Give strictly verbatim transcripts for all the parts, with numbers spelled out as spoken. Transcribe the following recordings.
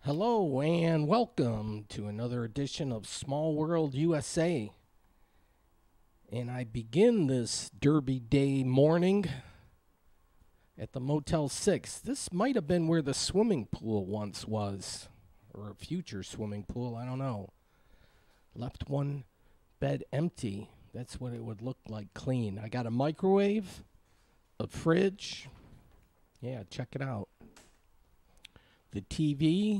Hello and welcome to another edition of Small World U S A. And I begin this Derby Day morning at the Motel six. This might have been where the swimming pool once was, or a future swimming pool, I don't know. Left one bed empty. That's what it would look like clean. I got a microwave, a fridge. Yeah, check it out. The T V,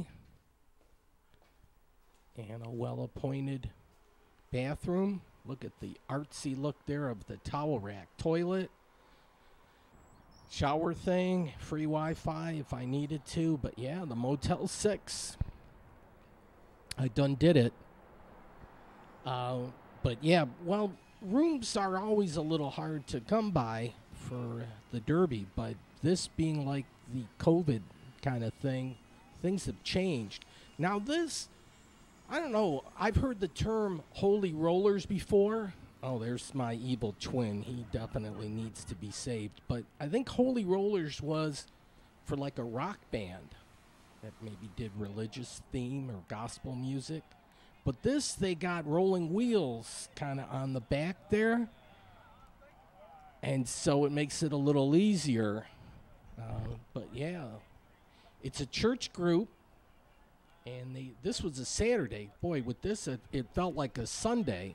and a well-appointed bathroom. Look at the artsy look there of the towel rack. Toilet, shower thing, free Wi-Fi if I needed to. But yeah, the Motel six. I done did it. Uh, but yeah, well, rooms are always a little hard to come by for the Derby. But this being like the COVID kind of thing, things have changed. Now this, I don't know, I've heard the term holy rollers before. Oh, there's my evil twin. He definitely needs to be saved. But I think holy rollers was for like a rock band that maybe did religious theme or gospel music. But this, they got rolling wheels kind of on the back there. And so it makes it a little easier. Uh, but yeah, it's a church group. And they, this was a Saturday. Boy, with this, it, it felt like a Sunday.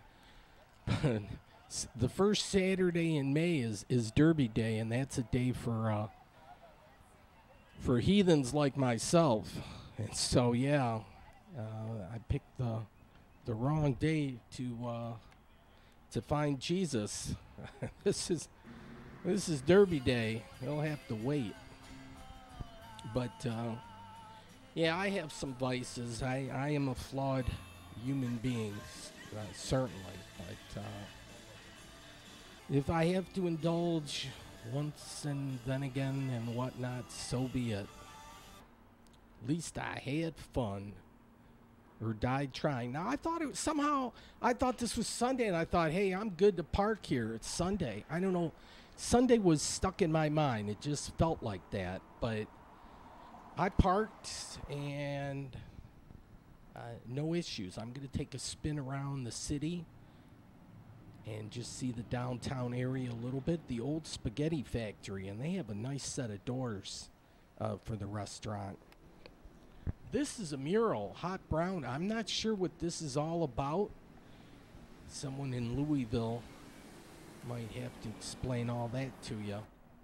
The first Saturday in May is, is Derby Day, and that's a day for uh, for heathens like myself. And so, yeah, uh, I picked the the wrong day to uh, to find Jesus. this is this is Derby Day. You'll have to wait, but. Uh, Yeah, I have some vices. I, I am a flawed human being, uh, certainly. But uh, if I have to indulge once and then again and whatnot, so be it. At least I had fun or died trying. Now, I thought it was somehow, I thought this was Sunday, and I thought, hey, I'm good to park here. It's Sunday. I don't know. Sunday was stuck in my mind. It just felt like that. But I parked, and uh, no issues. I'm going to take a spin around the city and just see the downtown area a little bit. The old spaghetti factory, and they have a nice set of doors uh, for the restaurant. This is a mural, hot brown. I'm not sure what this is all about. Someone in Louisville might have to explain all that to you.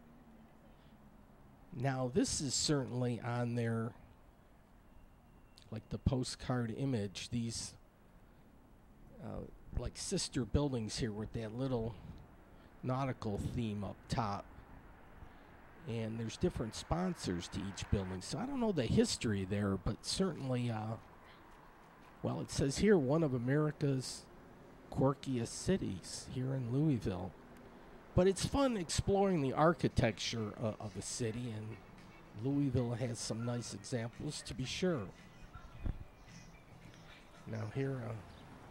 Now, this is certainly on their, like the postcard image, these, uh, like sister buildings here with that little nautical theme up top. And there's different sponsors to each building. So I don't know the history there, but certainly, uh, well, it says here, one of America's quirkiest cities here in Louisville. But it's fun exploring the architecture uh, of a city, and Louisville has some nice examples, to be sure. Now here, uh,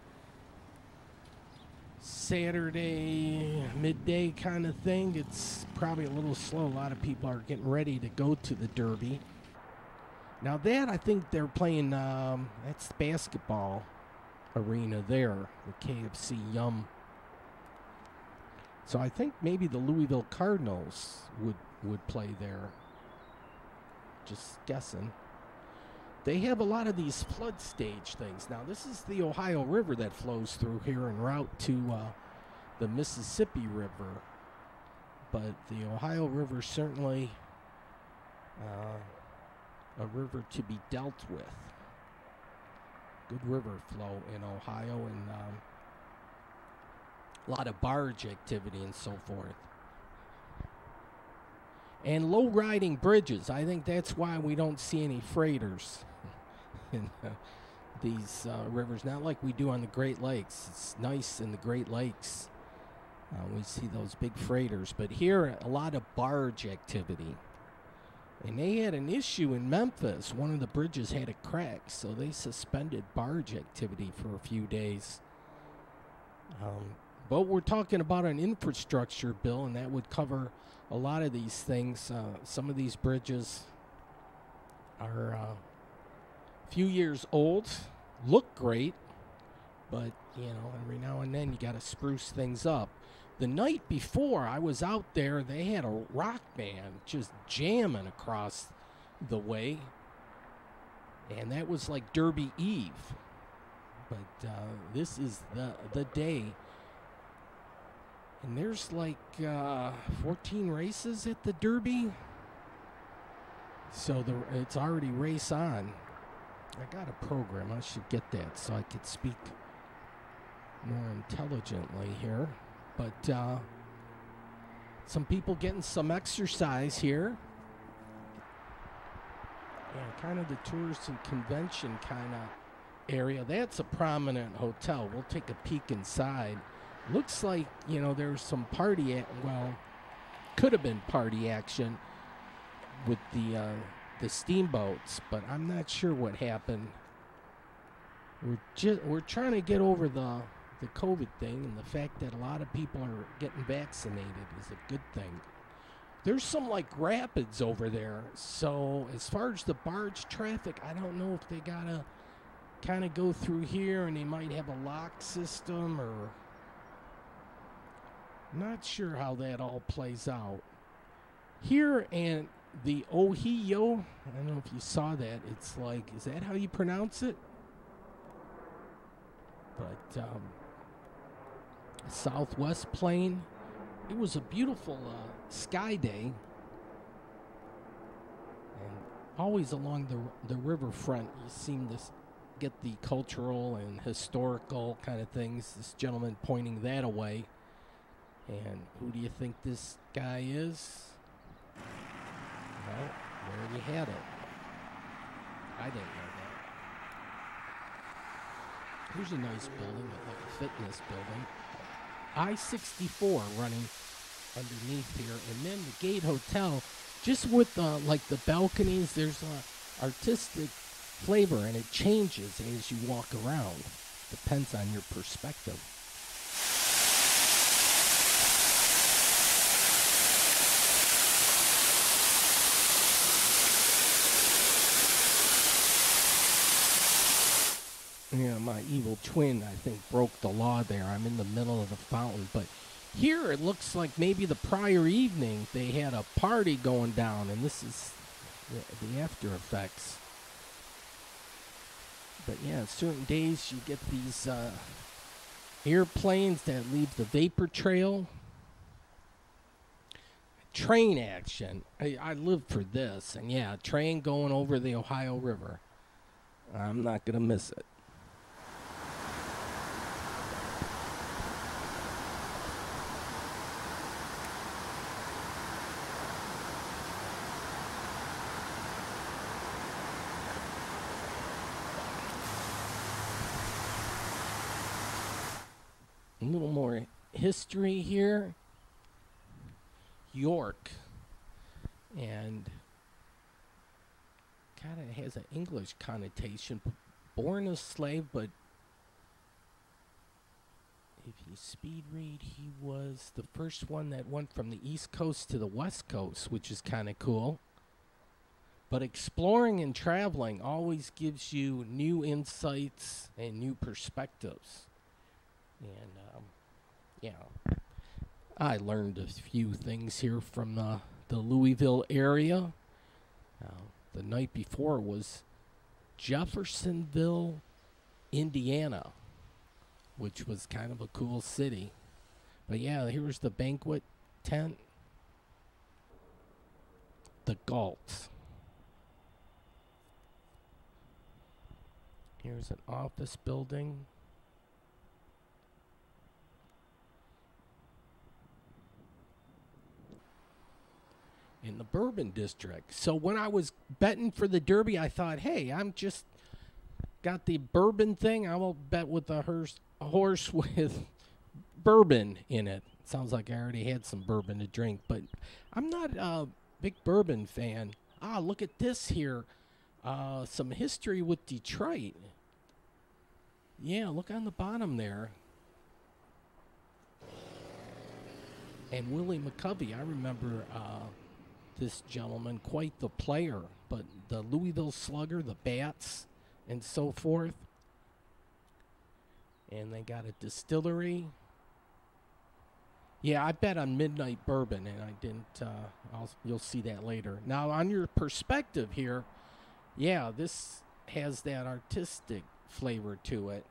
Saturday, midday kind of thing. It's probably a little slow. A lot of people are getting ready to go to the Derby. Now that, I think they're playing, um, that's the basketball arena there, the K F C Yum. So I think maybe the Louisville Cardinals would, would play there. Just guessing. They have a lot of these flood stage things. Now, this is the Ohio River that flows through here en route to uh, the Mississippi River. But the Ohio River certainly uh, a river to be dealt with. Good river flow in Ohio, and um, a lot of barge activity and so forth. And low riding bridges. I think that's why we don't see any freighters in uh, these uh, rivers. Not like we do on the Great Lakes. It's nice in the Great Lakes. Uh, we see those big freighters. But here, a lot of barge activity. And they had an issue in Memphis. One of the bridges had a crack, so they suspended barge activity for a few days. Um, But we're talking about an infrastructure bill, and that would cover a lot of these things. Uh, some of these bridges are uh, few years old, look great, but, you know, every now and then you got to spruce things up. The night before I was out there, they had a rock band just jamming across the way, and that was like Derby Eve. But uh, this is the the day, and there's like uh, fourteen races at the Derby, so the it's already race on. I got a program. I should get that so I could speak more intelligently here. But uh, some people getting some exercise here. Yeah, kind of the tourist and convention kind of area. That's a prominent hotel. We'll take a peek inside. Looks like, you know, there's some party, at, well, could have been party action with the uh, the steamboats, but I'm not sure what happened. We're just we're trying to get over the the COVID thing, and the fact that a lot of people are getting vaccinated is a good thing. There's some like rapids over there, so as far as the barge traffic, I don't know if they gotta kind of go through here, and they might have a lock system, or not sure how that all plays out. Here and the Ohio, I don't know if you saw that. It's like, is that how you pronounce it? But um, Southwest Plain. It was a beautiful uh, sky day, and always along the the riverfront, you seem to s- get the cultural and historical kind of things. This gentleman pointing that away, and who do you think this guy is? Well, there you had it. I didn't know that. Here's a nice building, like a fitness building. I sixty-four running underneath here, and then the Gate Hotel, just with uh, like the balconies, there's a artistic flavor, and it changes as you walk around. Depends on your perspective. Yeah, my evil twin, I think, broke the law there. I'm in the middle of the fountain. But here it looks like maybe the prior evening they had a party going down, and this is the, the after effects. But yeah, certain days you get these uh, airplanes that leave the vapor trail. Train action. I, I live for this. And yeah, train going over the Ohio River. I'm not going to miss it. A little more history here. York, and kind of has an English connotation. Born a slave, but if you speed read, he was the first one that went from the East Coast to the West Coast, which is kind of cool. But exploring and traveling always gives you new insights and new perspectives. And, um, yeah, I learned a few things here from the, the Louisville area. Uh, the night before was Jeffersonville, Indiana, which was kind of a cool city. But yeah, here's the banquet tent. The Galt. Here's an office building. In the Bourbon District. So when I was betting for the Derby, I thought, hey, I'm just got the bourbon thing. I will bet with a, hearse, a horse with bourbon in it. Sounds like I already had some bourbon to drink, but I'm not a big bourbon fan. Ah, look at this here. Uh, some history with Detroit. Yeah, look on the bottom there. And Willie McCovey, I remember uh, this gentleman, quite the player. But the Louisville Slugger, the Bats, and so forth. And they got a distillery. Yeah, I bet on Midnight Bourbon, and I didn't. Uh, I'll, you'll see that later. Now, on your perspective here, yeah, this has that artistic flavor to it.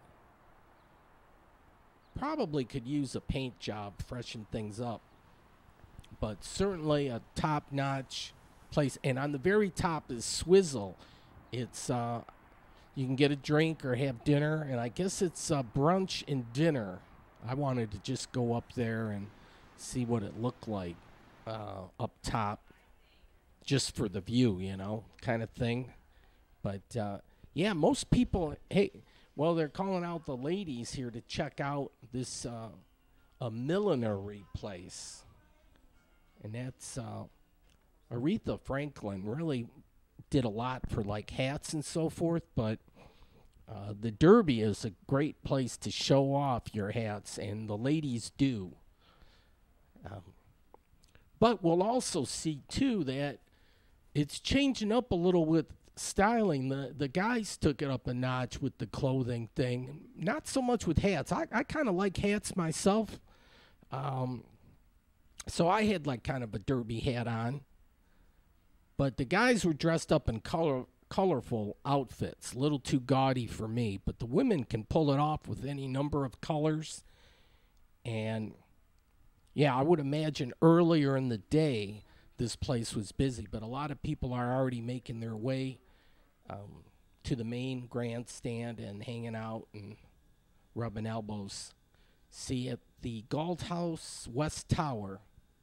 Probably could use a paint job, freshen things up. But certainly a top-notch place. And on the very top is Swizzle. It's uh, you can get a drink or have dinner, and I guess it's uh, brunch and dinner. I wanted to just go up there and see what it looked like uh, up top, just for the view, you know, kind of thing. But uh, yeah, most people, hey, well, they're calling out the ladies here to check out this uh, a millinery place. And that's uh, Aretha Franklin really did a lot for like hats and so forth, but uh, the Derby is a great place to show off your hats, and the ladies do. Um, but we'll also see, too, that it's changing up a little with styling. The the guys took it up a notch with the clothing thing. Not so much with hats. I, I kind of like hats myself. Um, so I had like kind of a derby hat on. But the guys were dressed up in color, colorful outfits. A little too gaudy for me. But the women can pull it off with any number of colors. And, yeah, I would imagine earlier in the day this place was busy. But a lot of people are already making their way um, to the main grandstand and hanging out and rubbing elbows. See, at the Galt House West Tower,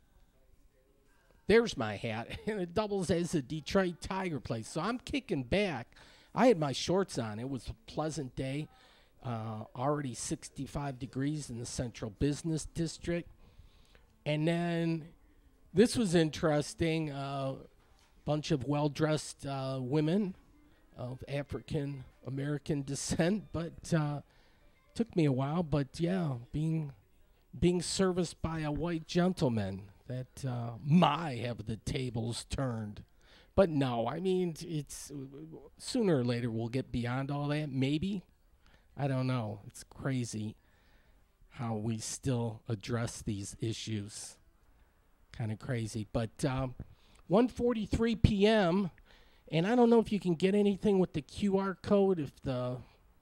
there's my hat, and it doubles as a Detroit Tiger place. So I'm kicking back. I had my shorts on. It was a pleasant day, uh, already sixty-five degrees in the Central Business District. And then this was interesting. A uh, bunch of well-dressed uh, women of African-American descent, but uh, took me a while. But, yeah, being being serviced by a white gentleman that uh, my have the tables turned. But no, I mean, it's sooner or later we'll get beyond all that. Maybe. I don't know. It's crazy how we still address these issues. Kind of crazy. But um, one forty-three p.m., and I don't know if you can get anything with the Q R code, if the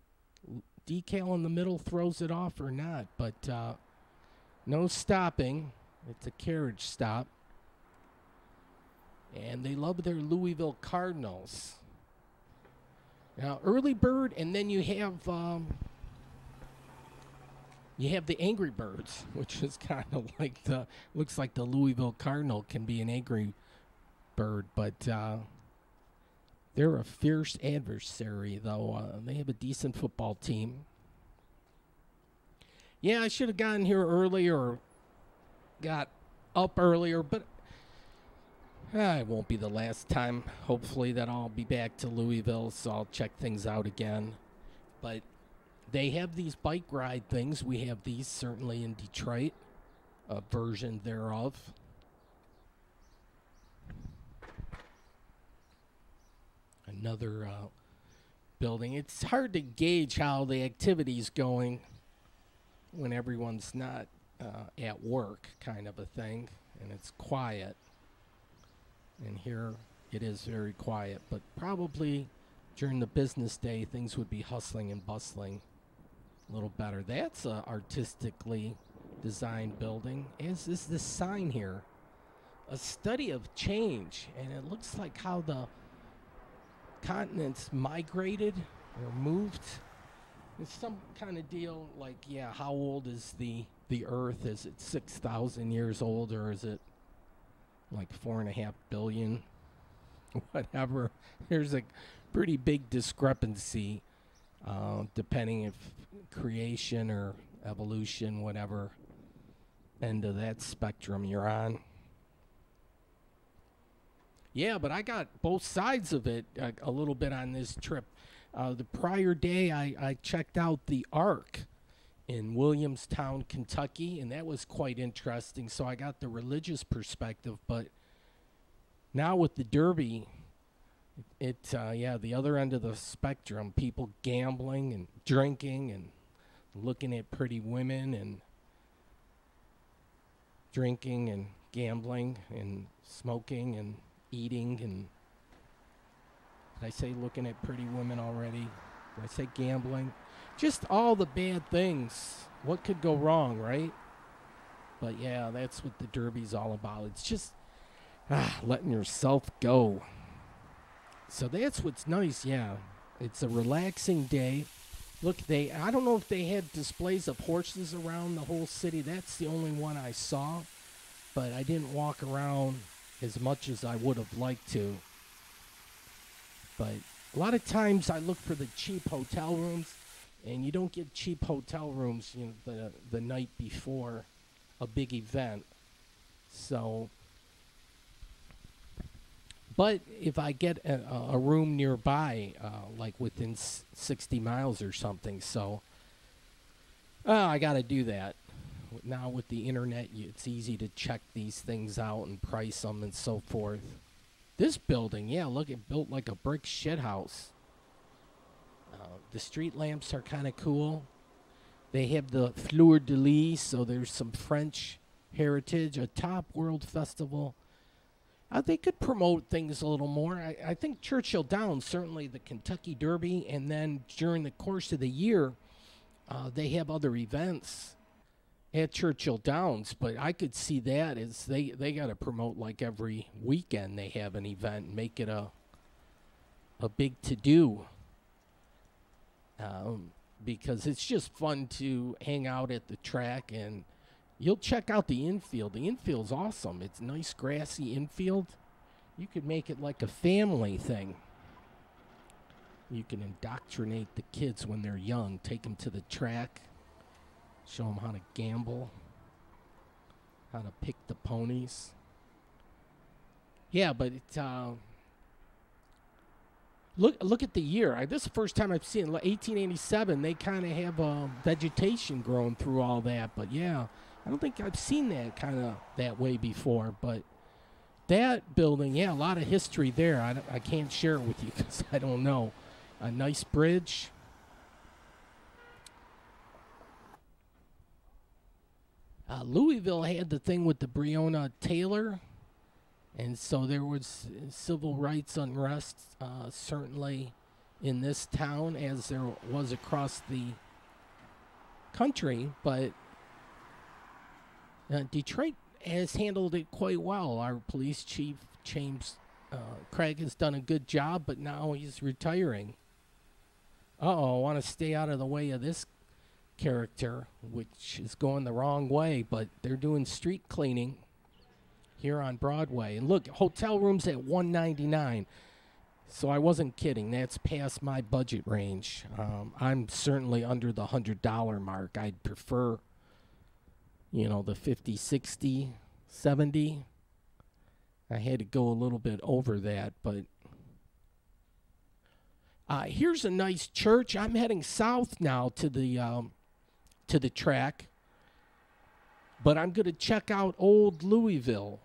decal in the middle throws it off or not. But uh, no stopping. It's a carriage stop. And they love their Louisville Cardinals. Now, early bird, and then you have um, you have the Angry Birds, which is kind of like the, looks like the Louisville Cardinal can be an angry bird, but uh, they're a fierce adversary, though. Uh, they have a decent football team. Yeah, I should have gotten here earlier or got up earlier, but uh, it won't be the last time. Hopefully that I'll be back to Louisville, so I'll check things out again. But they have these bike ride things. We have these certainly in Detroit, a version thereof. Another uh, building. It's hard to gauge how the activity's going when everyone's not uh, at work, kind of a thing, and it's quiet. And here it is very quiet, but probably during the business day things would be hustling and bustling a little better. That's a artistically designed building, as is this sign here, a study of change, and it looks like how the continents migrated or moved. It's some kind of deal like, yeah, how old is the the earth? Is it six thousand years old, or is it like four and a half billion? Whatever. There's a pretty big discrepancy uh, depending if creation or evolution, whatever end of that spectrum you're on. Yeah, but I got both sides of it uh, a little bit on this trip. Uh, the prior day, I, I checked out the Ark in Williamstown, Kentucky, and that was quite interesting. So I got the religious perspective, but now with the Derby, It, uh, yeah, the other end of the spectrum, people gambling and drinking and looking at pretty women and drinking and gambling and smoking and eating and did I say looking at pretty women already? Did I say gambling? Just all the bad things. What could go wrong, right? But yeah, that's what the Derby's all about. It's just ah, letting yourself go. So that's what's nice, yeah. It's a relaxing day. Look, they I don't know if they had displays of horses around the whole city. That's the only one I saw. But I didn't walk around as much as I would have liked to. But a lot of times I look for the cheap hotel rooms, and you don't get cheap hotel rooms, you know, the the night before a big event. So, but if I get a, a room nearby, uh, like within s- sixty miles or something, so uh, I got to do that. Now with the internet, you, it's easy to check these things out and price them and so forth. This building, yeah, look, it built like a brick shithouse. Uh, the street lamps are kind of cool. They have the fleur de lis, so there's some French heritage, a top world festival. Uh, they could promote things a little more. I, I think Churchill Downs, certainly the Kentucky Derby, and then during the course of the year, uh, they have other events at Churchill Downs, but I could see that as they, they got to promote like every weekend they have an event and make it a, a big to-do. Um, because it's just fun to hang out at the track, and you'll check out the infield. The infield's awesome. It's nice grassy infield. You could make it like a family thing. You can indoctrinate the kids when they're young, take them to the track, show them how to gamble, how to pick the ponies. Yeah, but it, uh, look look at the year. I, this is the first time I've seen it. eighteen eighty-seven, they kind of have uh, vegetation growing through all that. But, yeah, I don't think I've seen that kind of that way before. But that building, yeah, a lot of history there. I, I can't share it with you because I don't know. A nice bridge. Uh, Louisville had the thing with the Breonna Taylor, and so there was civil rights unrest, uh, certainly in this town, as there was across the country. But uh, Detroit has handled it quite well. Our police chief, James uh, Craig, has done a good job, but now he's retiring. Uh-oh, I want to stay out of the way of this character, which is going the wrong way, but they're doing street cleaning here on Broadway. And look, hotel rooms at one ninety-nine. So I wasn't kidding. That's past my budget range. Um, I'm certainly under the one hundred dollars mark. I'd prefer, you know, the fifty, sixty, seventy. I had to go a little bit over that, but uh, here's a nice church. I'm heading south now to the um, to the track, but I'm going to check out Old Louisville.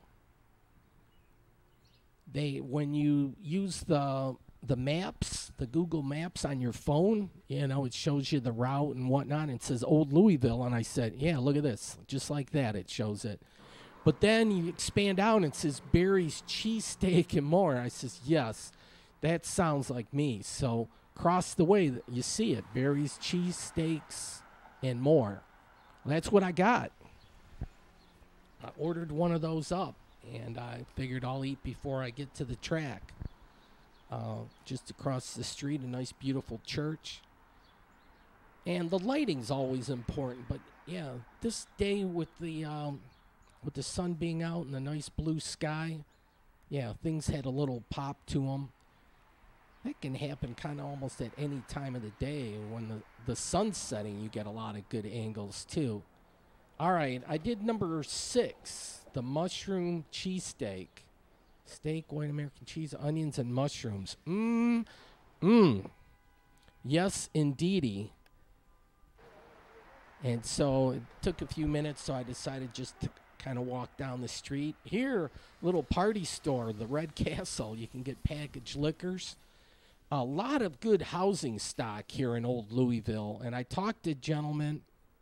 They, when you use the the maps, the Google Maps on your phone, you know, it shows you the route and whatnot, and it says Old Louisville, and I said, yeah, look at this, just like that, it shows it. But then you expand out, and it says Barry's Cheesesteak and more. I says, yes, that sounds like me. So across the way, you see it, Barry's Cheesesteaks and more. That's what I got. I ordered one of those up, and I figured I'll eat before I get to the track. Uh, just across the street, a nice, beautiful church. And the lighting's always important, but yeah, this day with the um, with the sun being out and the nice blue sky, yeah, things had a little pop to them. That can happen kind of almost at any time of the day. When the, the sun's setting, you get a lot of good angles, too. All right, I did number six, the mushroom cheesesteak. Steak, white American cheese, onions, and mushrooms. Mmm, mmm. Yes, indeedy. And so it took a few minutes, so I decided just to kind of walk down the street. Here, little party store, the Red Castle. You can get packaged liquors. A lot of good housing stock here in Old Louisville. And I talked to gentlemen.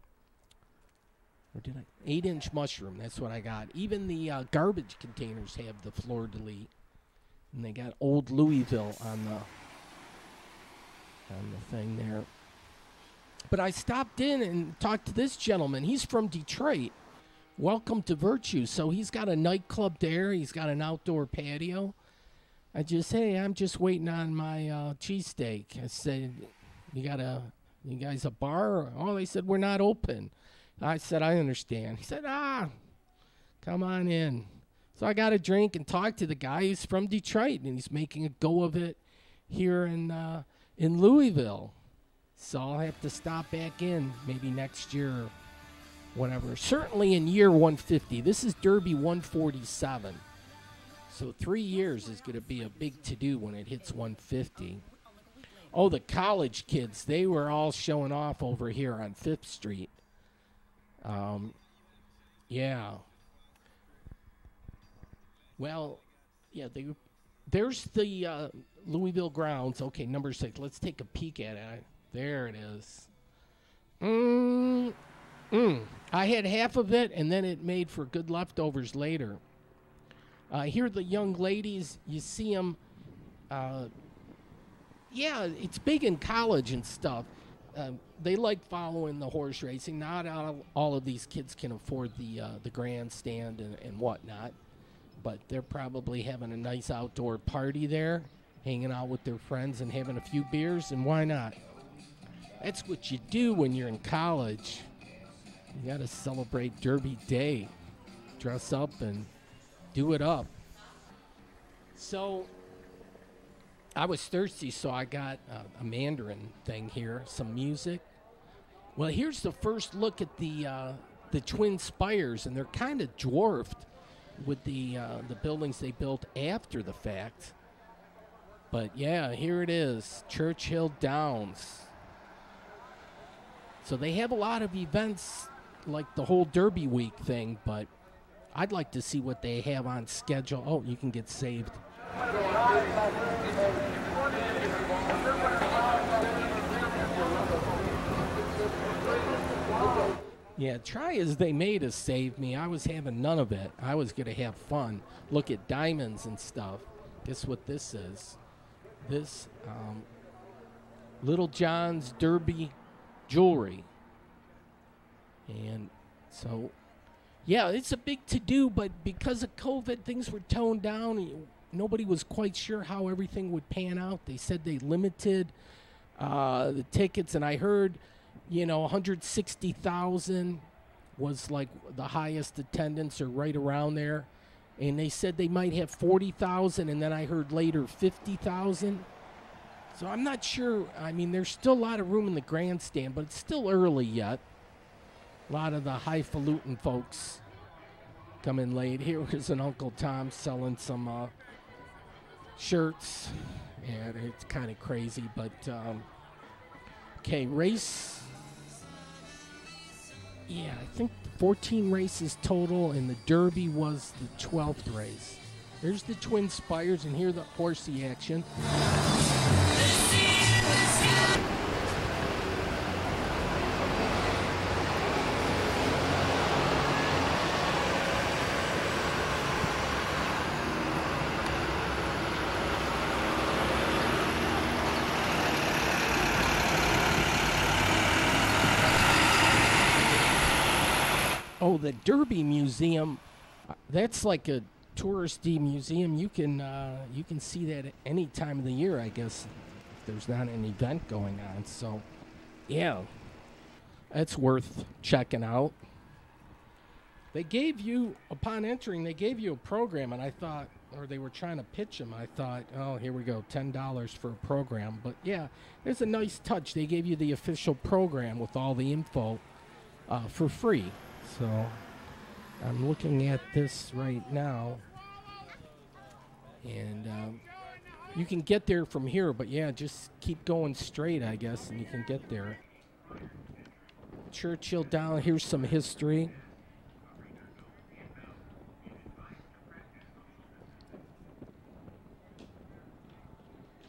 Or did I? Eight-inch mushroom. That's what I got. Even the uh, garbage containers have the fleur-de-lis. And they got Old Louisville on the on the thing there. But I stopped in and talked to this gentleman. He's from Detroit. Welcome to Virtue. So he's got a nightclub there. He's got an outdoor patio. I just, hey, I'm just waiting on my uh, cheesesteak. I said, you got a, you guys a bar? Oh, they said, we're not open. I said, I understand. He said, ah, come on in. So I got a drink and talked to the guy. He's from Detroit, and he's making a go of it here in uh, in Louisville. So I'll have to stop back in maybe next year or whatever. Certainly in year one fifty. This is Derby one forty-seven. So three years is going to be a big to-do when it hits one fifty. Oh, the college kids, they were all showing off over here on Fifth Street. Um, yeah. Well, yeah, they, there's the uh, Louisville grounds. Okay, number six. Let's take a peek at it. There it is. Mm, mm. I had half of it, and then it made for good leftovers later. Uh, here are the young ladies. You see them. Uh, yeah, it's big in college and stuff. Uh, they like following the horse racing. Not all, all of these kids can afford the uh, the grandstand and, and whatnot, but they're probably having a nice outdoor party there, hanging out with their friends and having a few beers, and why not? That's what you do when you're in college. You got to celebrate Derby Day. Dress up and do it up. So I was thirsty, so I got uh, a Mandarin thing here, some music. Well, here's the first look at the uh, the Twin Spires, and they're kind of dwarfed with the uh, the buildings they built after the fact. But yeah, here it is, Churchill Downs. So they have a lot of events like the whole Derby Week thing, but I'd like to see what they have on schedule. Oh, you can get saved. Yeah, try as they may to save me. I was having none of it. I was going to have fun. Look at diamonds and stuff. Guess what this is? This, um, Little John's Derby jewelry. And so, yeah, it's a big to-do, but because of COVID, things were toned down. Nobody was quite sure how everything would pan out. They said they limited uh, the tickets, and I heard, you know, one hundred sixty thousand was like the highest attendance or right around there. And they said they might have forty thousand, and then I heard later fifty thousand. So I'm not sure. I mean, there's still a lot of room in the grandstand, but it's still early yet. A lot of the highfalutin folks come in late. Here was an Uncle Tom selling some uh, shirts, and it's kind of crazy, but um, okay, race. Yeah, I think fourteen races total, and the Derby was the twelfth race. There's the Twin Spires, and here the horsey action. Oh, the Derby Museum, uh, that's like a touristy museum. You can uh, you can see that at any time of the year, I guess, if there's not an event going on. So, yeah, that's worth checking out. They gave you, upon entering, they gave you a program, and I thought, or they were trying to pitch them. I thought, oh, here we go, ten dollars for a program. But, yeah, there's a nice touch. They gave you the official program with all the info uh, for free. So I'm looking at this right now, and um, you can get there from here, but yeah, just keep going straight, I guess, and you can get there. Churchill down, here's some history.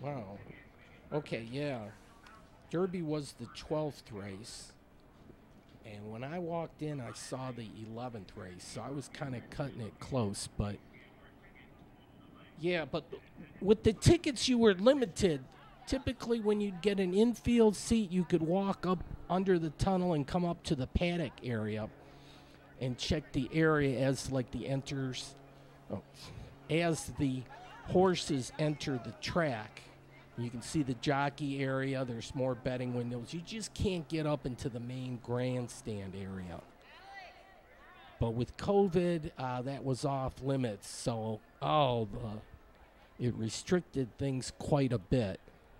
Wow. Okay, yeah. Derby was the twelfth race. And when I walked in, I saw the eleventh race. So I was kind of cutting it close. But, yeah, but with the tickets, you were limited. Typically, when you'd get an infield seat, you could walk up under the tunnel and come up to the paddock area and check the area as, like, the enters, oh, as the horses enter the track. You can see the jockey area. There's more betting windows. You just can't get up into the main grandstand area. But with COVID, uh, that was off limits. So, oh, the, it restricted things quite a bit.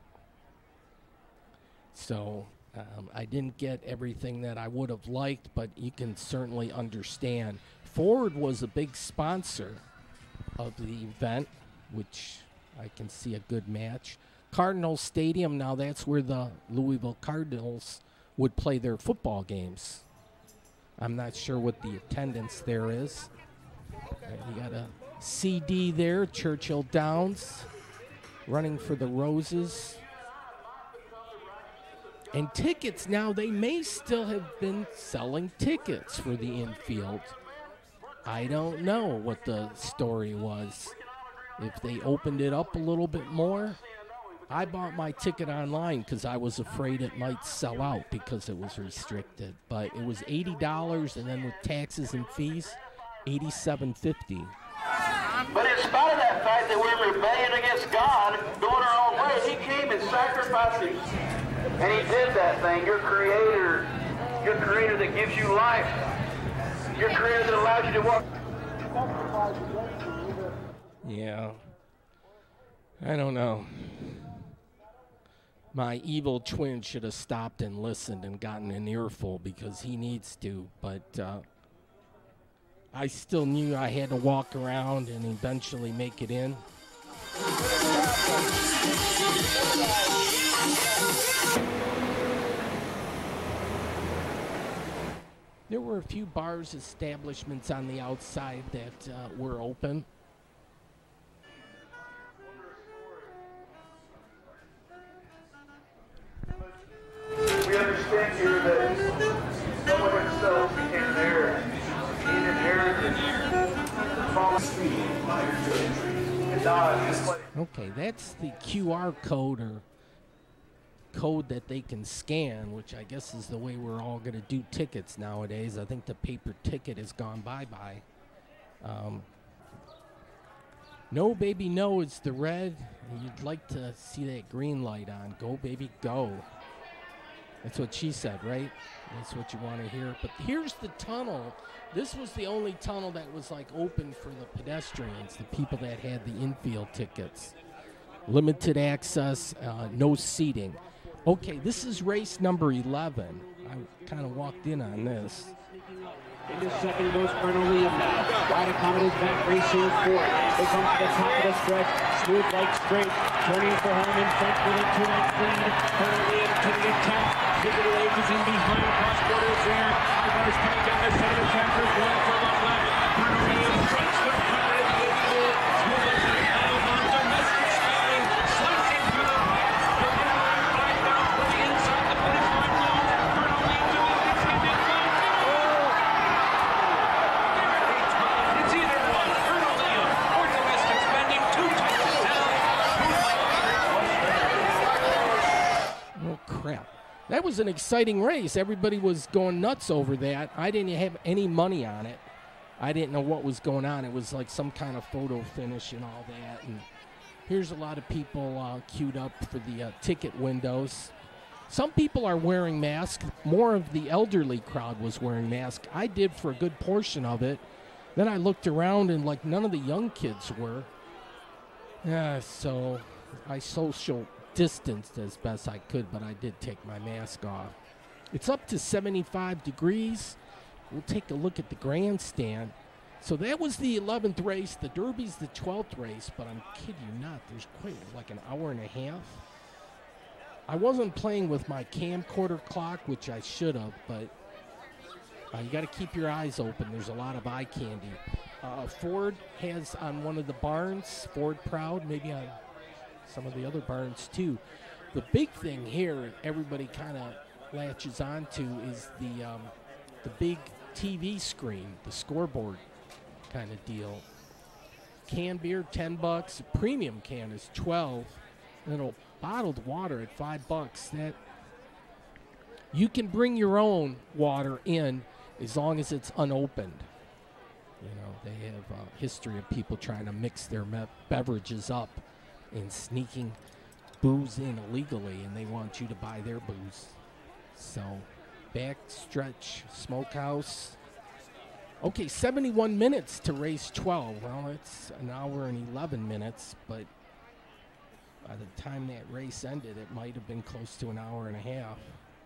So um, I didn't get everything that I would have liked, but you can certainly understand. Ford was a big sponsor of the event, which I can see a good match. Cardinal Stadium, now that's where the Louisville Cardinals would play their football games. I'm not sure what the attendance there is. Uh, you got a C D there, Churchill Downs, running for the Roses. And tickets now, they may still have been selling tickets for the infield. I don't know what the story was. If they opened it up a little bit more. I bought my ticket online because I was afraid it might sell out because it was restricted. But it was eighty dollars, and then with taxes and fees, eighty-seven fifty. But in spite of that fact that we're in rebellion against God, going our own way, he came and sacrificed him. And he did that thing. Your creator, your creator that gives you life, your creator that allows you to walk. Yeah. I don't know. My evil twin should have stopped and listened and gotten an earful because he needs to, but uh, I still knew I had to walk around and eventually make it in. There were a few bars, establishments on the outside that uh, were open. We understand here that someone himself became there. He inherited from and died. Okay, that's the Q R code or code that they can scan, which I guess is the way we're all going to do tickets nowadays. I think the paper ticket has gone bye-bye. Um, no, baby, no, it's the red. You'd like to see that green light on. Go, baby, go. That's what she said, right? That's what you want to hear. But here's the tunnel. This was the only tunnel that was like open for the pedestrians, the people that had the infield tickets. Limited access, uh, no seating. Okay, this is race number eleven. I kind of walked in on this. Into second goes Colonel Liam now. Wide Comet is back, racing fourth. They come to the top of the stretch. Smooth like straight. Turning for home in front with a two-length lead. Colonel Liam to the attack. Digital Age is in behind. Cross borders there. Ivar's coming down the center of the track. There's one for one left. Colonel Liam strikes the front of the field. Smooth like straight. Alabama domestic style. Slicing through the pack. They're going to run right down for the inside the finish line goal. Colonel Liam doing things he did well. It's either one, Colonel Liam, or domestic spending, two types of sound. Oh, crap. That was an exciting race. Everybody was going nuts over that. I didn't have any money on it. I didn't know what was going on. It was like some kind of photo finish and all that. And here's a lot of people uh, queued up for the uh, ticket windows. Some people are wearing masks. More of the elderly crowd was wearing masks. I did for a good portion of it. Then I looked around and like none of the young kids were. Yeah, so I social distanced as best I could, but I did take my mask off. It's up to seventy-five degrees. We'll take a look at the grandstand. So that was the eleventh race. The Derby's the twelfth race, but I'm kidding you not. There's quite like an hour and a half. I wasn't playing with my camcorder clock, which I should have, but uh, you got to keep your eyes open. There's a lot of eye candy. Uh, Ford has on one of the barns, Ford Proud, maybe on some of the other barns too. The big thing here, everybody kind of latches onto, is the um, the big T V screen, the scoreboard kind of deal. Canned beer, ten bucks. A premium can is twelve. And a bottled water at five bucks. That you can bring your own water in as long as it's unopened. You know, they have a history of people trying to mix their me- beverages up and sneaking booze in illegally, and they want you to buy their booze. So, Backstretch Smokehouse. Okay, seventy-one minutes to race twelve. Well, it's an hour and eleven minutes, but by the time that race ended, it might have been close to an hour and a half.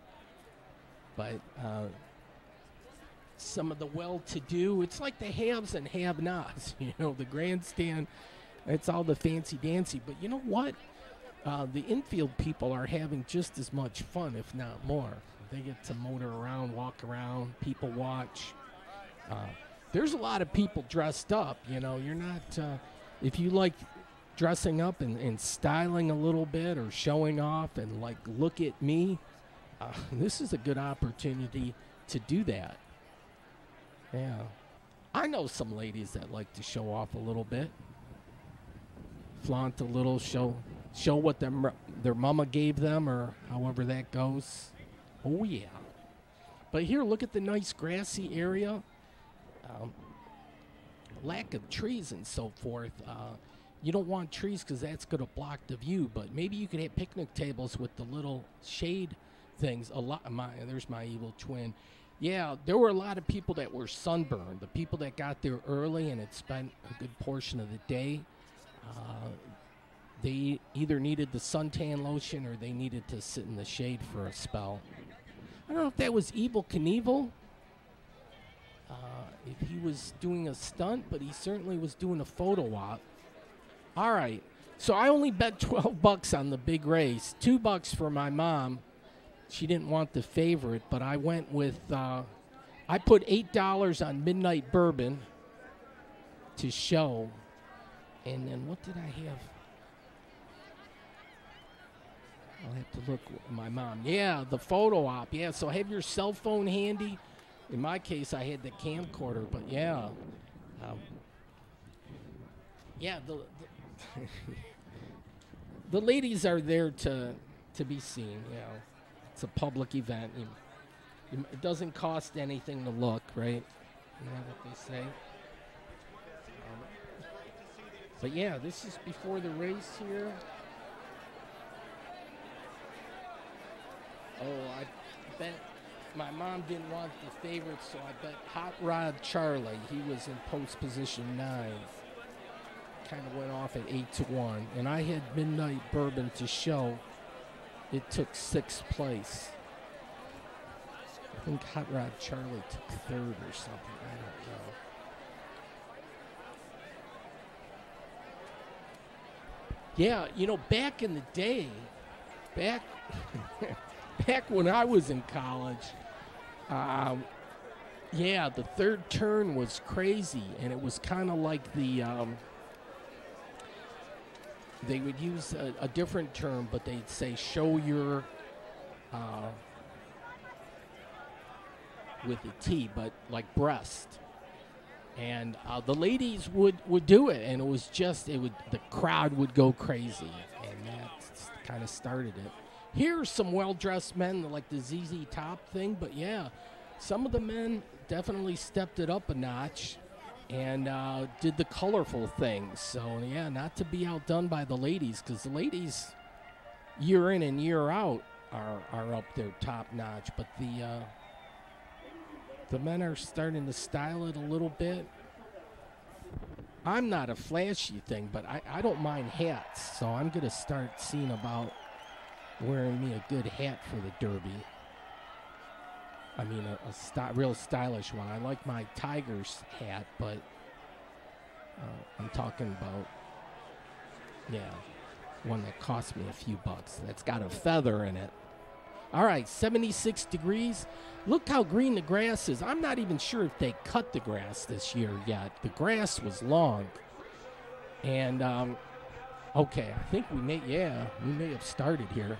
But uh, some of the well-to-do, it's like the haves and have-nots. You know, the grandstand, it's all the fancy-dancy. But you know what? Uh, the infield people are having just as much fun, if not more. They get to motor around, walk around, people watch. Uh, there's a lot of people dressed up. You know, you're not, uh, if you like dressing up and, and styling a little bit or showing off and like, look at me, uh, this is a good opportunity to do that. Yeah. I know some ladies that like to show off a little bit, flaunt a little, show show what them, their mama gave them, or however that goes. Oh, yeah. But here, look at the nice grassy area. Um, lack of trees and so forth. Uh, you don't want trees because that's going to block the view, but maybe you could have picnic tables with the little shade things. A lot. My, there's my evil twin. Yeah, there were a lot of people that were sunburned. The people that got there early and had spent a good portion of the day, uh, they either needed the suntan lotion or they needed to sit in the shade for a spell. I don't know if that was Evel Knievel, uh, if he was doing a stunt, but he certainly was doing a photo op. All right, so I only bet twelve bucks on the big race, two bucks for my mom. She didn't want the favorite, but I went with, uh, I put eight dollars on Midnight Bourbon to show. And then what did I have? I'll have to look at my mom. Yeah, the photo op. Yeah, so have your cell phone handy. In my case, I had the camcorder, but yeah. Um, yeah, the, the, the ladies are there to, to be seen, you know. It's a public event. You, you, it doesn't cost anything to look, right? You know what they say? Um, but yeah, this is before the race here. Oh, I bet my mom didn't want the favorite, so I bet Hot Rod Charlie. He was in post position nine. Kind of went off at eight to one. And I had Midnight Bourbon to show. It took sixth place. I think Hot Rod Charlie took third or something. I don't know. Yeah, you know, back in the day, back back when I was in college, um, yeah, the third turn was crazy, and it was kind of like the. Um, They would use a, a different term, but they'd say show your, uh, with a T, but like breast. And uh, the ladies would, would do it, and it was just, it would the crowd would go crazy, and that kind of started it. Here are some well-dressed men, like the Z Z Top thing, but yeah, some of the men definitely stepped it up a notch. And uh, did the colorful things. So, yeah, not to be outdone by the ladies, because the ladies, year in and year out, are, are up there top notch. But the uh, the men are starting to style it a little bit. I'm not a flashy thing, but I, I don't mind hats. So I'm going to start seeing about wearing me a good hat for the Derby. I mean, a, a st- real stylish one. I like my Tigers hat, but uh, I'm talking about, yeah, one that cost me a few bucks. That's got a feather in it. All right, seventy-six degrees. Look how green the grass is. I'm not even sure if they cut the grass this year yet. The grass was long. And um, Okay, I think we may, yeah, we may have started here.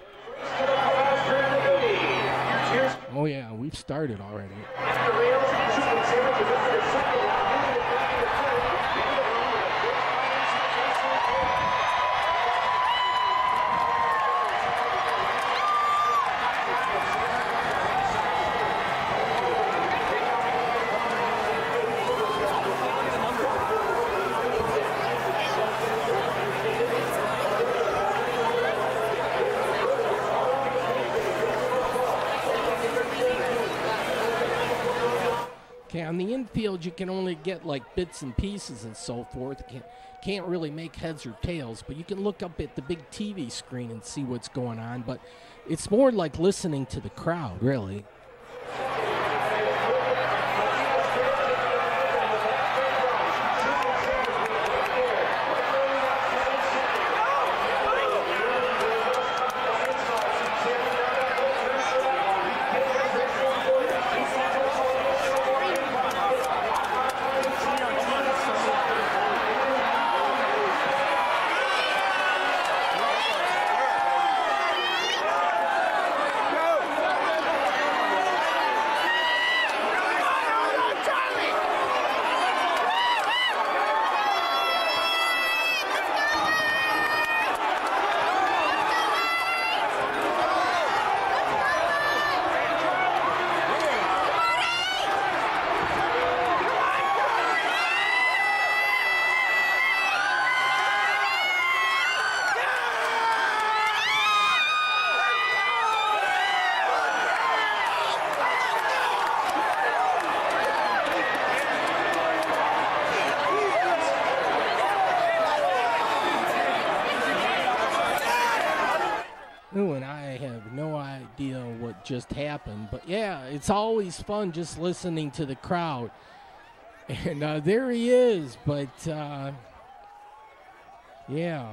Oh yeah, we've started already. Okay, on the infield, you can only get like bits and pieces and so forth. Can't, can't really make heads or tails, but you can look up at the big T V screen and see what's going on. But it's more like listening to the crowd, really. Ooh, and I have no idea what just happened, but yeah, it's always fun just listening to the crowd. And uh, there he is, but uh, yeah,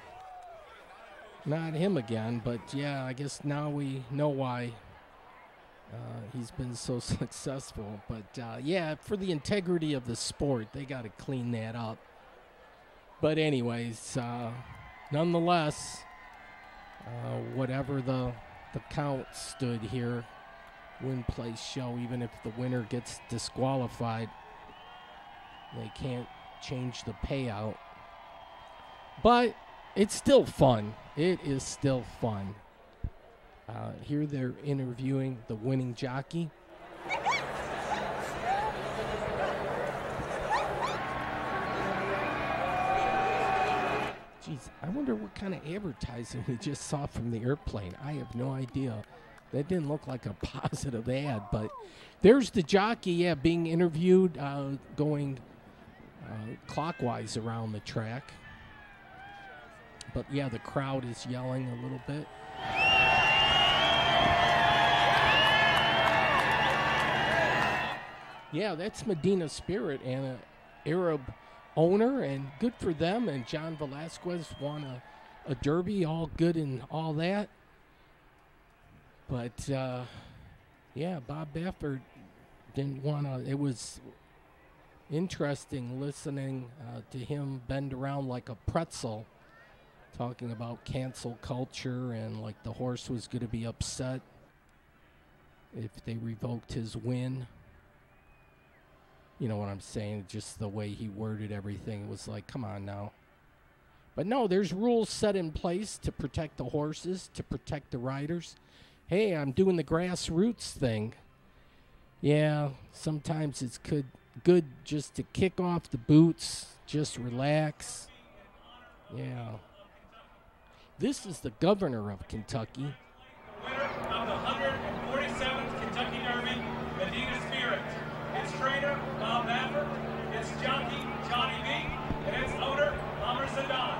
not him again, but yeah, I guess now we know why uh, he's been so successful. But uh, yeah, for the integrity of the sport, they got to clean that up. But anyways, uh, nonetheless, Uh, whatever the the count stood here, win, place, show, even if the winner gets disqualified, they can't change the payout. But it's still fun. It is still fun. Uh, here they're interviewing the winning jockey. Jeez, I wonder what kind of advertising we just saw from the airplane. I have no idea. That didn't look like a positive ad, but there's the jockey, yeah, being interviewed, uh, going uh, clockwise around the track. But, yeah, the crowd is yelling a little bit. Yeah, that's Medina Spirit and an Arab owner, and good for them. And John Velasquez won a, a derby, all good and all that. But, uh, yeah, Bob Baffert didn't want to. It was interesting listening uh, to him bend around like a pretzel, talking about cancel culture and like the horse was going to be upset if they revoked his win. You know what I'm saying? Just the way he worded everything was like, come on now. But no, there's rules set in place to protect the horses, to protect the riders. Hey, I'm doing the grassroots thing. Yeah, sometimes it's good, good just to kick off the boots, just relax. Yeah. This is the governor of Kentucky. Winner of the one hundred forty-seventh Kentucky Derby, Medina Spirit. Its trainer, Bob Baffert. Its jockey, Johnny B. And its owner, Amr Sadan.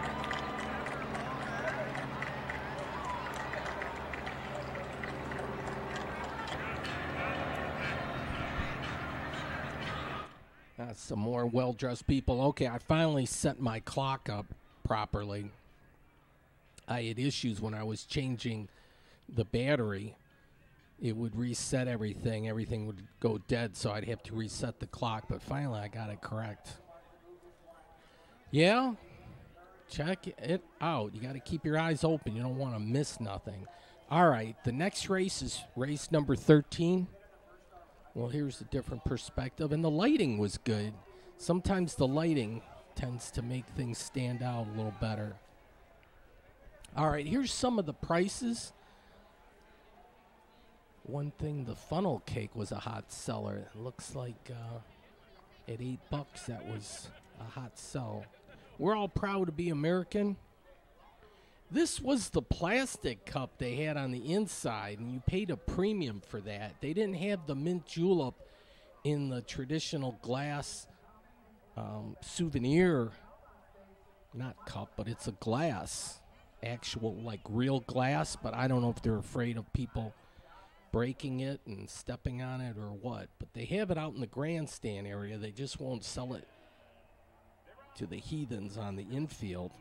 Uh, some more well-dressed people. Okay, I finally set my clock up properly. I had issues when I was changing the battery. It would reset everything. Everything would go dead, so I'd have to reset the clock. But finally, I got it correct. Yeah, check it out. You got to keep your eyes open. You don't want to miss nothing. All right, the next race is race number thirteen. Well, here's a different perspective, and the lighting was good. Sometimes the lighting tends to make things stand out a little better. All right, here's some of the prices. One thing, the funnel cake was a hot seller. It looks like uh, at eight bucks, that was a hot sell. We're all proud to be American. This was the plastic cup they had on the inside, and you paid a premium for that. They didn't have the mint julep in the traditional glass um, souvenir, not cup, but it's a glass, actual like real glass, but I don't know if they're afraid of people breaking it and stepping on it or what. But they have it out in the grandstand area. They just won't sell it to the heathens on the infield.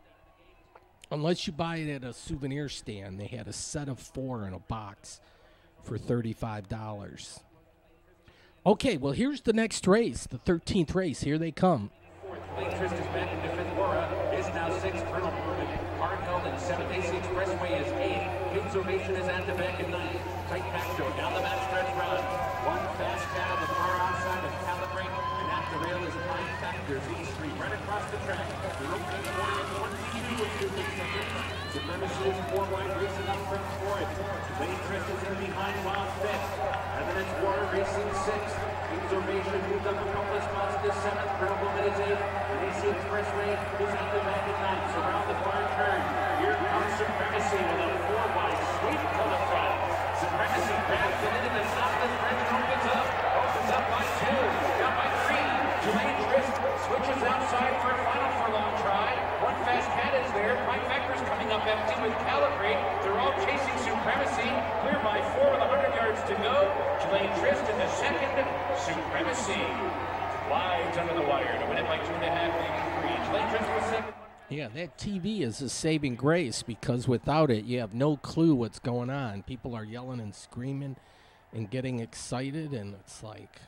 Unless you buy it at a souvenir stand. They had a set of four in a box for thirty-five dollars. Okay, well, here's the next race, the thirteenth race. Here they come. Lane Trist is back into fifth. Laura is now sixth. Colonel Cardinal and seventh. A C Expressway is eighth. King's Ovation is at the back in ninth. Tight pack show down the backstretch run. One fast cat on the far outside of Calibrate. And at the rail is nine Factors. E Street right across the track. The opening quarter is twenty-two with two big seconds. Supremacy is four wide racing up front for it. Lane Trist is in behind Wild fifth. And then it's Water racing sixth. King's Ovation moved up a couple of spots to seventh. Colonel is eighth. And A C Expressway is at the back in ninth. So around the far turn. Here comes Supremacy with a four wide sweep to the front. Supremacy grabs it into the top of the stretch and opens up. Opens up by two. Down by three. Jermaine Trist switches outside for a final furlong try. One fast cat is there. Five Factors coming up empty with Calibrate. They're all chasing Supremacy. Clear by four with one hundred yards to go. Jermaine Trist in the second. Supremacy glides under the wire to win it by two and a half, leading three. Jermaine Trist was second. Yeah, that T V is a saving grace because without it, you have no clue what's going on. People are yelling and screaming and getting excited, and it's like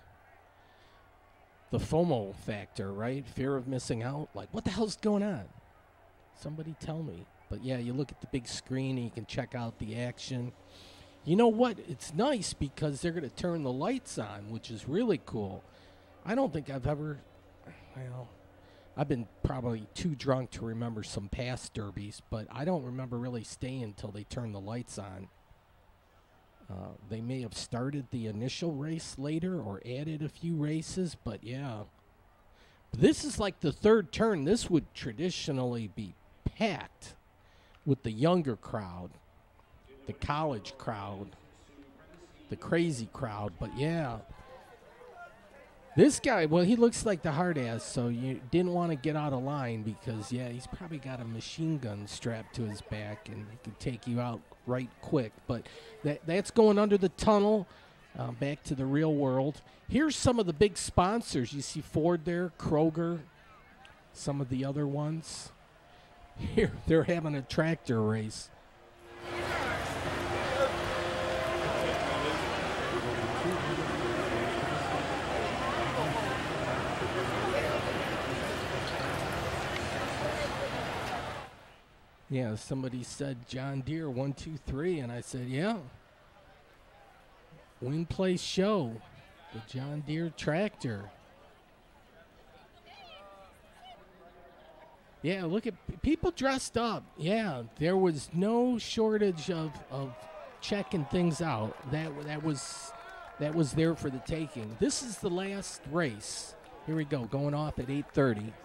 the FOMO factor, right? Fear of missing out. Like, what the hell's going on? Somebody tell me. But, yeah, you look at the big screen and you can check out the action. You know what? It's nice because they're going to turn the lights on, which is really cool. I don't think I've ever, well, I've been probably too drunk to remember some past derbies, but I don't remember really staying until they turned the lights on. Uh, they may have started the initial race later or added a few races, but yeah. This is like the third turn. This would traditionally be packed with the younger crowd, the college crowd, the crazy crowd, but yeah. This guy, well, he looks like the hard ass, so you didn't want to get out of line because, yeah, he's probably got a machine gun strapped to his back and he could take you out right quick. But that that's going under the tunnel, uh, back to the real world. Here's some of the big sponsors. You see Ford there, Kroger, some of the other ones. Here, they're having a tractor race. Yeah, somebody said John Deere one two three, and I said, yeah. Win Place Show, the John Deere tractor. Yeah, look at p- people dressed up. Yeah, there was no shortage of, of checking things out. That that was that was there for the taking. This is the last race. Here we go, going off at eight thirty.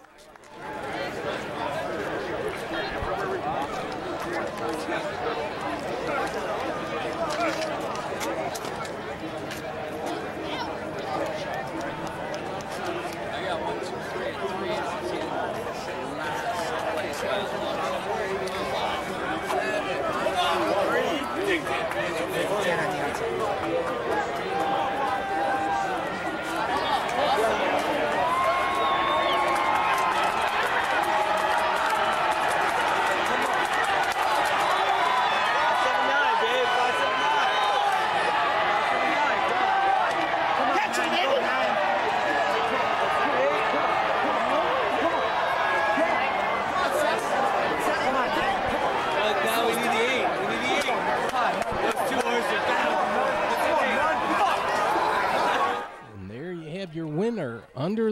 Come on.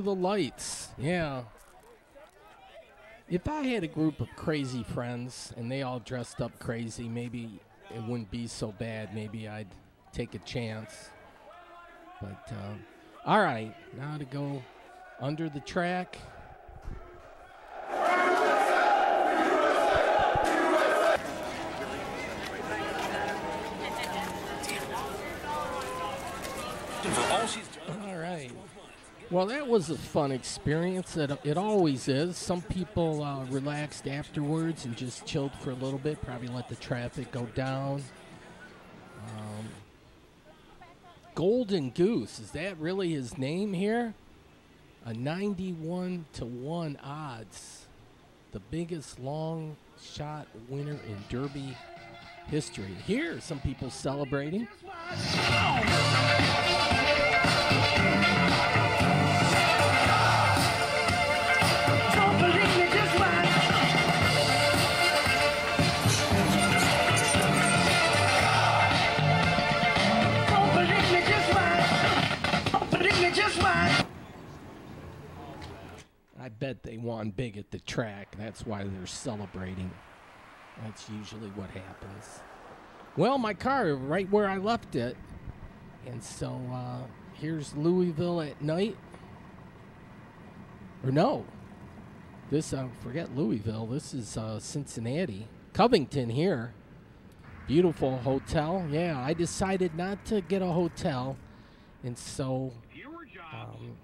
the lights. Yeah. If I had a group of crazy friends and they all dressed up crazy, maybe it wouldn't be so bad. Maybe I'd take a chance. But, um, all right, now to go under the track. All right. Well, that was a fun experience. It, it always is. Some people uh, relaxed afterwards and just chilled for a little bit, probably let the traffic go down. Um, Golden Goose, is that really his name here? A ninety-one to one odds. The biggest long shot winner in Derby history. Here, some people celebrating. I bet they won big at the track. That's why they're celebrating. That's usually what happens. Well, my car right where I left it. And so uh, here's Louisville at night. Or no. This, uh, forget Louisville. This is uh, Cincinnati. Covington here. Beautiful hotel. Yeah, I decided not to get a hotel. And so um,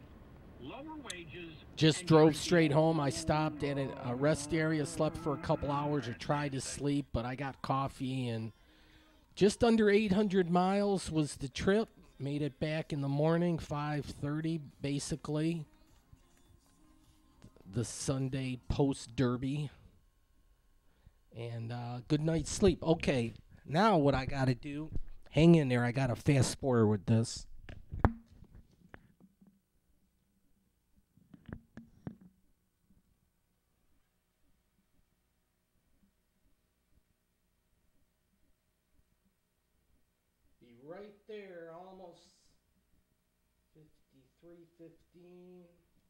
just drove straight home. I stopped at a rest area, slept for a couple hours or tried to sleep, but I got coffee, and just under eight hundred miles was the trip. Made it back in the morning, five thirty basically. The Sunday post-Derby. And uh, good night's sleep. Okay, now what I got to do, hang in there. I got to fast forward with this. Be right there, almost fifty-three fifteen.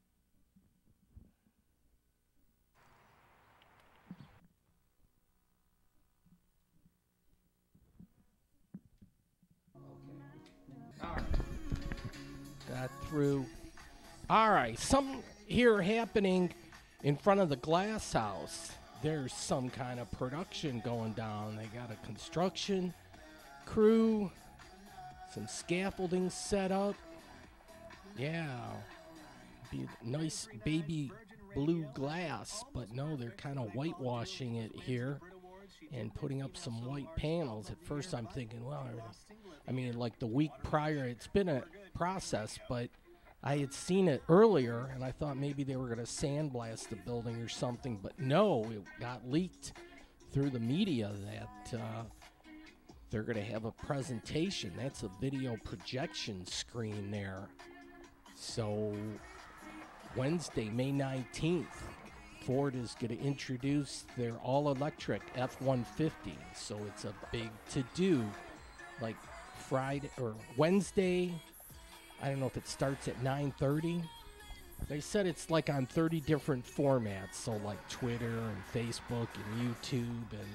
Got through. All right, something here happening in front of the glass house. There's some kind of production going down. They got a construction crew, some scaffolding set up. Yeah, be nice baby blue glass, but no, they're kind of whitewashing it here and putting up some white panels. At first I'm thinking, well, I mean, like the week prior, it's been a process, but I had seen it earlier, and I thought maybe they were going to sandblast the building or something, but no, it got leaked through the media that uh, they're going to have a presentation. That's a video projection screen there. So Wednesday, May nineteenth, Ford is going to introduce their all-electric F one fifty, so it's a big to-do. Like Friday or Wednesday, I don't know if it starts at nine thirty. They said it's like on thirty different formats, so like Twitter and Facebook and YouTube and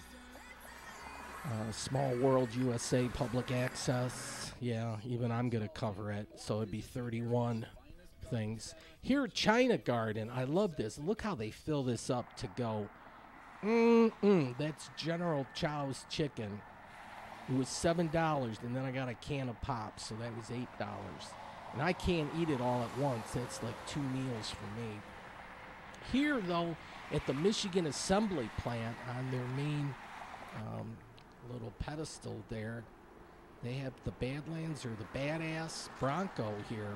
uh, Small World U S A Public Access. Yeah, even I'm going to cover it, so it'd be thirty-one things. Here at China Garden, I love this. Look how they fill this up to go. Mm-mm, that's General Chow's chicken. It was seven dollars, and then I got a can of pop, so that was eight dollars. And I can't eat it all at once. That's like two meals for me. Here, though, at the Michigan Assembly Plant, on their main um, little pedestal there, they have the Badlands or the Badass Bronco here.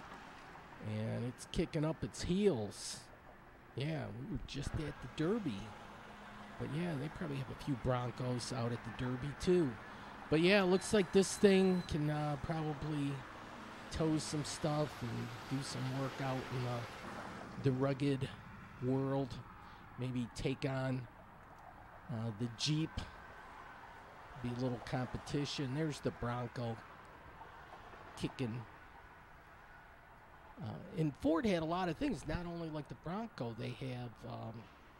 And it's kicking up its heels. Yeah, we were just at the Derby. But yeah, they probably have a few Broncos out at the Derby too. But yeah, it looks like this thing can uh, probably tow some stuff and do some work out in the, the rugged world. Maybe take on uh, the Jeep. Be a little competition. There's the Bronco kicking Uh, and Ford had a lot of things, not only like the Bronco, they have um,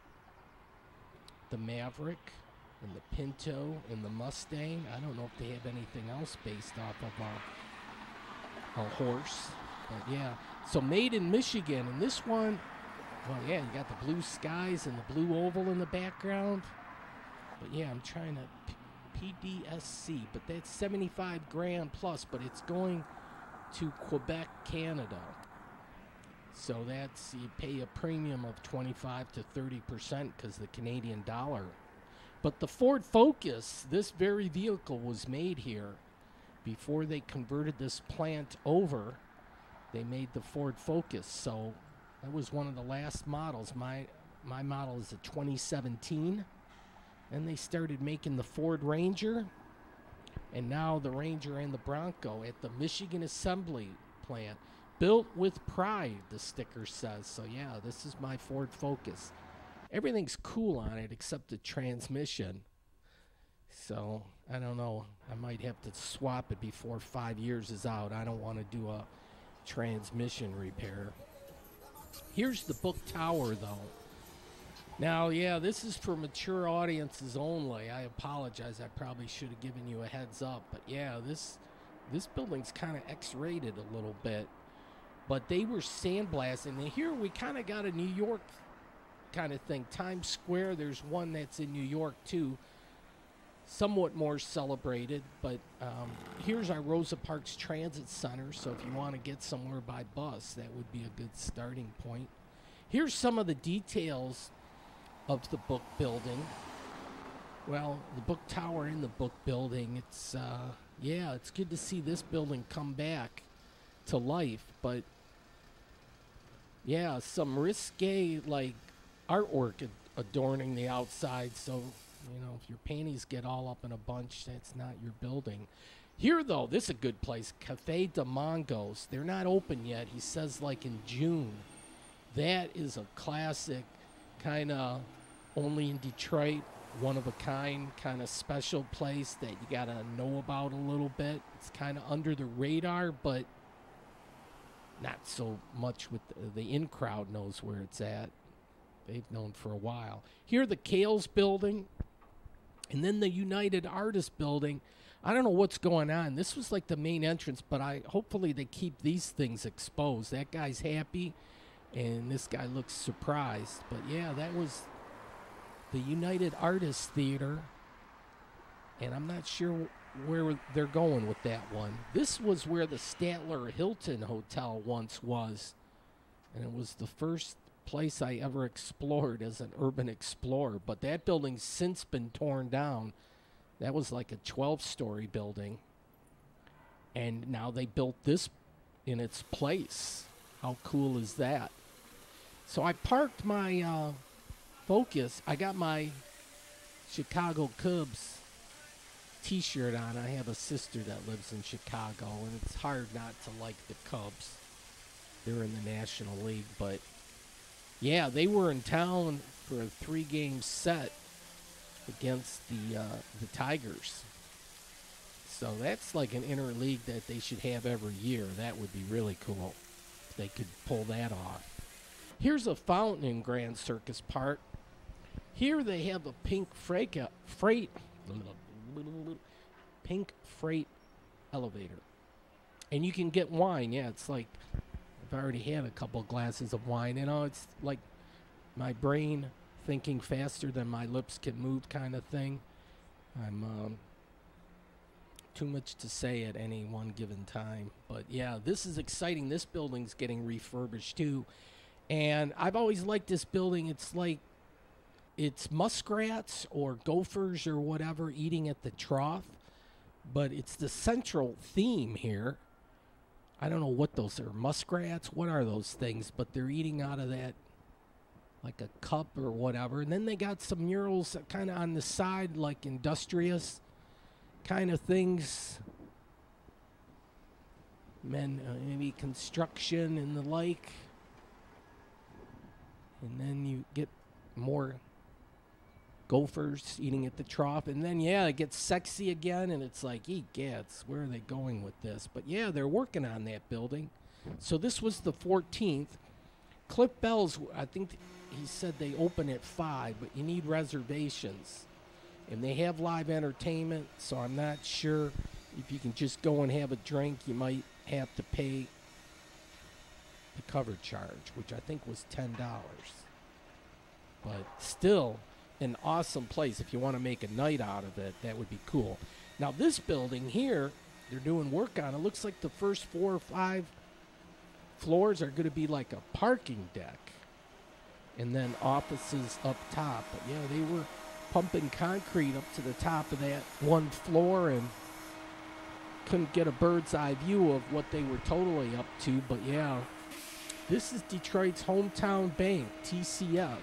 the Maverick and the Pinto and the Mustang. I don't know if they have anything else based off of a, a horse. But yeah, so made in Michigan. And this one, well, yeah, you got the blue skies and the blue oval in the background. But yeah, I'm trying to P- P D S C, but that's seventy-five grand plus, but it's going to Quebec, Canada. So that's, you pay a premium of twenty-five to thirty percent because the Canadian dollar. But the Ford Focus, this very vehicle was made here. Before they converted this plant over, they made the Ford Focus. So that was one of the last models. My my model is a twenty seventeen. Then they started making the Ford Ranger. And now the Ranger and the Bronco at the Michigan Assembly Plant. Built with pride, the sticker says. So yeah, this is my Ford Focus. Everything's cool on it except the transmission. So I don't know. I might have to swap it before five years is out. I don't want to do a transmission repair. Here's the Book Tower, though. Now, yeah, this is for mature audiences only. I apologize. I probably should have given you a heads up. But yeah, this this building's kind of X-rated a little bit. But they were sandblasting. And here we kind of got a New York kind of thing. Times Square, there's one that's in New York, too. Somewhat more celebrated. But um, here's our Rosa Parks Transit Center. So if you want to get somewhere by bus, that would be a good starting point. Here's some of the details of the book building. Well, the book tower in the book building, it's, uh, yeah, it's good to see this building come back to life. But yeah, some risque like artwork ad- adorning the outside, so you know, if your panties get all up in a bunch, that's not your building. Here though, this is a good place, Cafe de Mongos. They're not open yet. He says like in June. That is a classic, kind of only in Detroit, one of a kind, kind of special place that you gotta know about a little bit. It's kind of under the radar, but not so much with the, the in crowd knows where it's at. They've known for a while. Here, the Kales building, and then the United Artists building. I don't know what's going on. This was like the main entrance, but I hopefully they keep these things exposed. That guy's happy, and this guy looks surprised. But yeah, that was the United Artists Theater, and I'm not sure where they're going with that one. This was where the Statler Hilton Hotel once was, and it was the first place I ever explored as an urban explorer, but that building's since been torn down. That was like a twelve-story building, and now they built this in its place. How cool is that? So I parked my uh, Focus. I got my Chicago Cubs t-shirt on. I have a sister that lives in Chicago, and it's hard not to like the Cubs. They're in the National League, but yeah, they were in town for a three-game set against the uh, the Tigers. So that's like an interleague that they should have every year. That would be really cool if they could pull that off. Here's a fountain in Grand Circus Park. Here they have a pink freight, freight pink freight elevator. And you can get wine. Yeah, it's like I've already had a couple glasses of wine. You know, it's like my brain thinking faster than my lips can move kind of thing. I'm um, too much to say at any one given time. But yeah, this is exciting. This building's getting refurbished too. And I've always liked this building. It's like it's muskrats or gophers or whatever eating at the trough. But it's the central theme here. I don't know what those are. Muskrats? What are those things? But they're eating out of that like a cup or whatever. And then they got some murals kind of on the side, like industrious kind of things. Men, uh, maybe construction and the like. And then you get more gophers eating at the trough. And then, yeah, it gets sexy again. And it's like, eat gats, where are they going with this? But, yeah, they're working on that building. So this was the fourteenth. Cliff Bell's, I think he said they open at five, but you need reservations. And they have live entertainment, so I'm not sure if you can just go and have a drink. You might have to pay the cover charge, which I think was ten dollars. But still, an awesome place. If you want to make a night out of it, that would be cool. Now, this building here, they're doing work on. It looks like the first four or five floors are going to be like a parking deck. And then offices up top. But, yeah, they were pumping concrete up to the top of that one floor and couldn't get a bird's eye view of what they were totally up to. But, yeah, this is Detroit's hometown bank, T C F.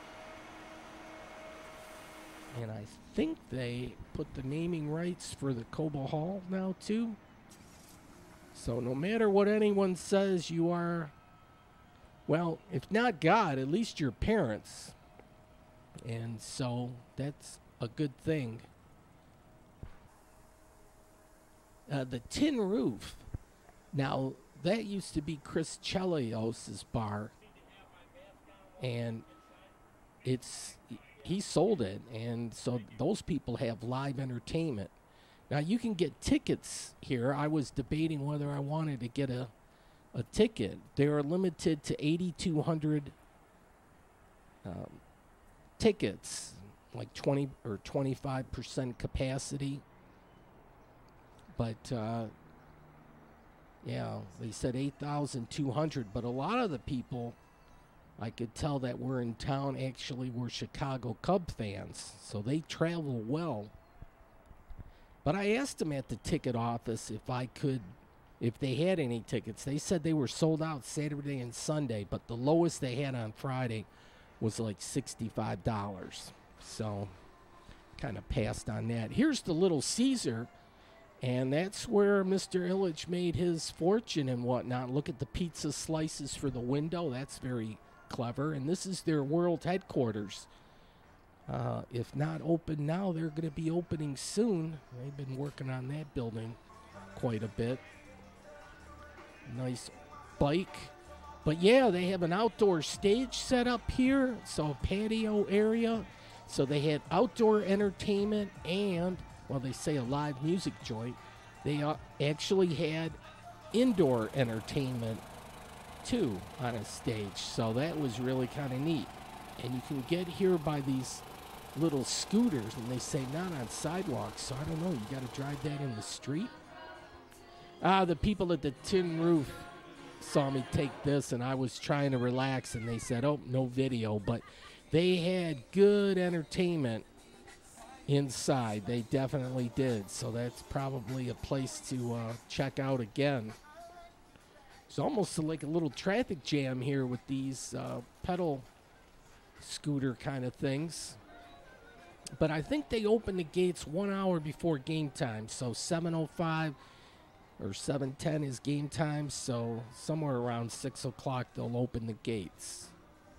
And I think they put the naming rights for the Cobo Hall now, too. So no matter what anyone says, you are, well, if not God, at least your parents. And so that's a good thing. Uh, the Tin Roof. Now, that used to be Chris Chelios' bar. And it's, he sold it. And so those people have live entertainment. Now, you can get tickets here. I was debating whether I wanted to get a, a ticket. They are limited to eighty-two hundred um, tickets, like twenty or twenty-five percent capacity. But, uh, yeah, they said eight thousand two hundred. But a lot of the people I could tell that were in town actually were Chicago Cub fans. So they travel well. But I asked them at the ticket office if I could, if they had any tickets. They said they were sold out Saturday and Sunday, but the lowest they had on Friday was like sixty-five dollars. So kind of passed on that. Here's the Little Caesar, and that's where Mister Ilitch made his fortune and whatnot. Look at the pizza slices for the window. That's very clever. And this is their world headquarters. Uh, if not open now, they're going to be opening soon. They've been working on that building quite a bit. Nice bike. But yeah, they have an outdoor stage set up here. So a patio area. So they had outdoor entertainment and, well, they say a live music joint. They uh, actually had indoor entertainment too on a stage. So that was really kind of neat. And you can get here by these little scooters, and they say not on sidewalks, so I don't know, you got to drive that in the street. Ah, the people at the Tin Roof saw me take this, and I was trying to relax, and they said, oh, no video, but they had good entertainment inside. They definitely did, so that's probably a place to uh, check out again. It's almost like a little traffic jam here with these uh, pedal scooter kind of things. But I think they open the gates one hour before game time. So seven oh five or seven ten is game time. So somewhere around six o'clock they'll open the gates.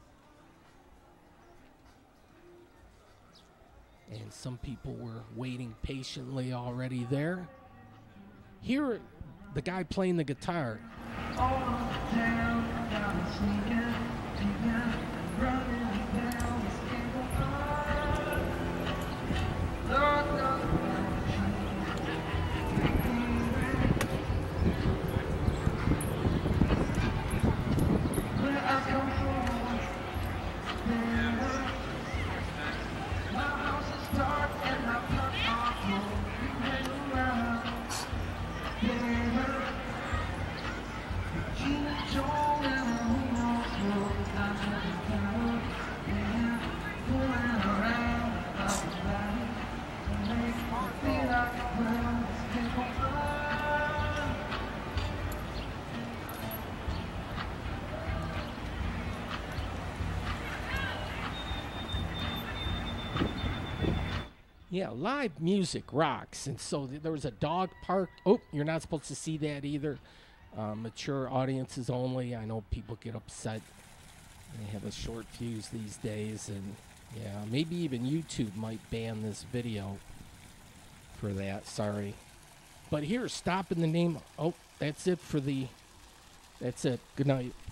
And some people were waiting patiently already there. Here, the guy playing the guitar. Yeah, live music rocks. And so th- there was a dog park. Oh, you're not supposed to see that either. Uh, mature audiences only. I know people get upset. They have a short fuse these days. And, yeah, maybe even YouTube might ban this video for that. Sorry. But here, stop in the name. Oh, that's it for the That's it. Good night.